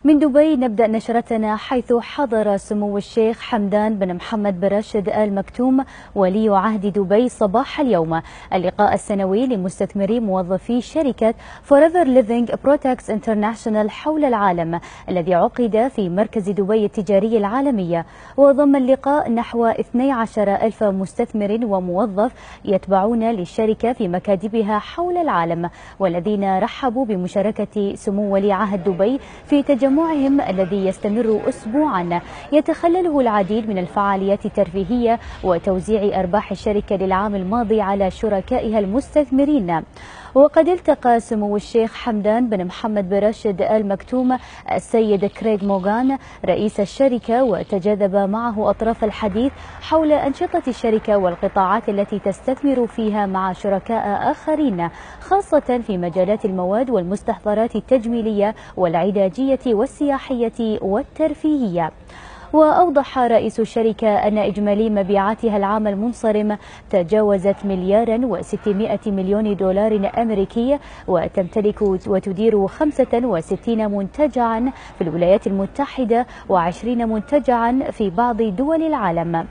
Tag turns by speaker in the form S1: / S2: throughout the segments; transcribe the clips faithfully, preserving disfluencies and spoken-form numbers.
S1: من دبي نبدأ نشرتنا، حيث حضر سمو الشيخ حمدان بن محمد بن راشد آل مكتوم ولي عهد دبي صباح اليوم اللقاء السنوي لمستثمري موظفي شركة Forever Living Products International حول العالم، الذي عقد في مركز دبي التجاري العالمية. وضم اللقاء نحو اثني عشر ألف مستثمر وموظف يتبعون للشركة في مكاتبها حول العالم، والذين رحبوا بمشاركة سمو ولي عهد دبي في تجمع تجمعهم الذي يستمر أسبوعا يتخلله العديد من الفعاليات الترفيهية وتوزيع أرباح الشركة للعام الماضي على شركائها المستثمرين. وقد التقى سمو الشيخ حمدان بن محمد بن راشد آل مكتوم السيد كريغ موغان رئيس الشركة، وتجاذب معه أطراف الحديث حول أنشطة الشركة والقطاعات التي تستثمر فيها مع شركاء آخرين، خاصة في مجالات المواد والمستحضرات التجميلية والعلاجية والسياحية والترفيهية. وأوضح رئيس الشركة أن إجمالي مبيعاتها العام المنصرم تجاوزت مليارا وستمائة مليون دولار أمريكي، وتمتلك وتدير خمسة وستين منتجعا في الولايات المتحدة وعشرين منتجعا في بعض دول العالم.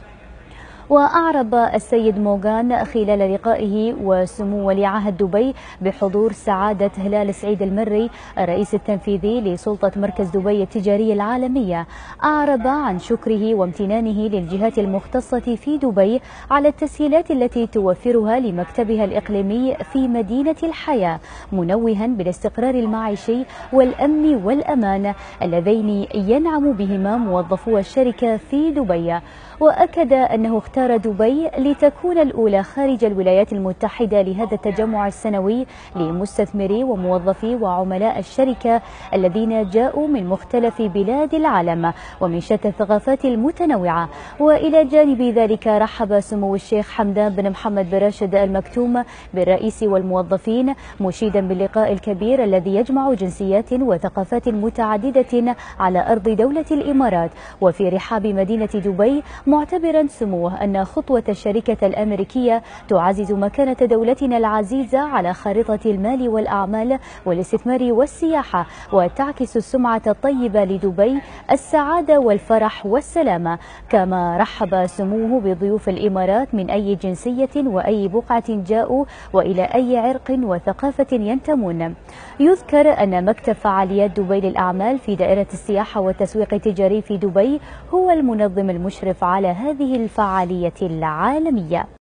S1: وأعرب السيد موغان خلال لقائه وسمو ولي عهد دبي بحضور سعادة هلال سعيد المري الرئيس التنفيذي لسلطة مركز دبي التجاري العالمية. أعرب عن شكره وامتنانه للجهات المختصة في دبي على التسهيلات التي توفرها لمكتبها الإقليمي في مدينة الحياة، منوها بالاستقرار المعيشي والأمن والأمان اللذين ينعم بهما موظفو الشركة في دبي. وأكد أنه اختار دبي لتكون الأولى خارج الولايات المتحدة لهذا التجمع السنوي لمستثمري وموظفي وعملاء الشركة الذين جاءوا من مختلف بلاد العالم ومن شتى الثقافات المتنوعة. وإلى جانب ذلك رحب سمو الشيخ حمدان بن محمد بن راشد آل مكتوم بالرئيس والموظفين، مشيدا باللقاء الكبير الذي يجمع جنسيات وثقافات متعددة على أرض دولة الإمارات وفي رحاب مدينة دبي، معتبرا سموه أن خطوة الشركة الأمريكية تعزز مكانة دولتنا العزيزة على خارطة المال والأعمال والاستثمار والسياحة، وتعكس السمعة الطيبة لدبي السعادة والفرح والسلامة. كما رحب سموه بضيوف الإمارات من أي جنسية وأي بقعة جاءوا وإلى أي عرق وثقافة ينتمون. يذكر أن مكتب فعاليات دبي للأعمال في دائرة السياحة والتسويق التجاري في دبي هو المنظم المشرف على هذه الفعالية العالمية.